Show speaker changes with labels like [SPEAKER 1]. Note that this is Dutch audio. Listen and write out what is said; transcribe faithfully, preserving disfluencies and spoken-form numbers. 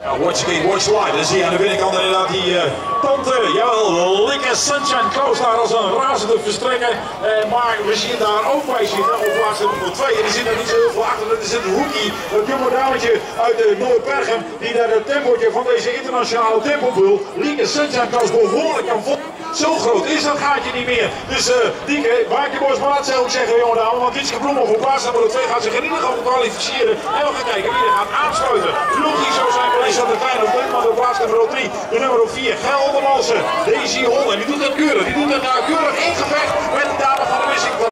[SPEAKER 1] Ja, watch again, watch live. Dan zie je aan de binnenkant inderdaad die uh, tante, jawel, Likke Sunshine Coast daar als een razende verstrekker. Uh, maar we zien daar ook bij zitten, op plaats nummer twee. En er zit er niet zo heel veel achter. Er zit een hoekie, een jonge dametje uit de Noord-Bergen, die daar het tempootje van deze internationale tempobul, Likke Sunshine Coast, behoorlijk kan volgen. Zo groot is dat gaatje niet meer. Dus uh, Dieke, maak je boys maar zou ik zeggen, jonge dame. Want Witske Bloemhoff op plaats nummer twee gaat zich in ieder geval kwalificeren. En we gaan kijken wie er gaat aansluiten. Logisch zo zijn we aan de kleine op dit moment op plaats nummer drie. De nummer vier, Geldermalsen. Daisy Hol. En die doet het keurig. Die doet het nou keurig in gevecht met de dame van de Wissing.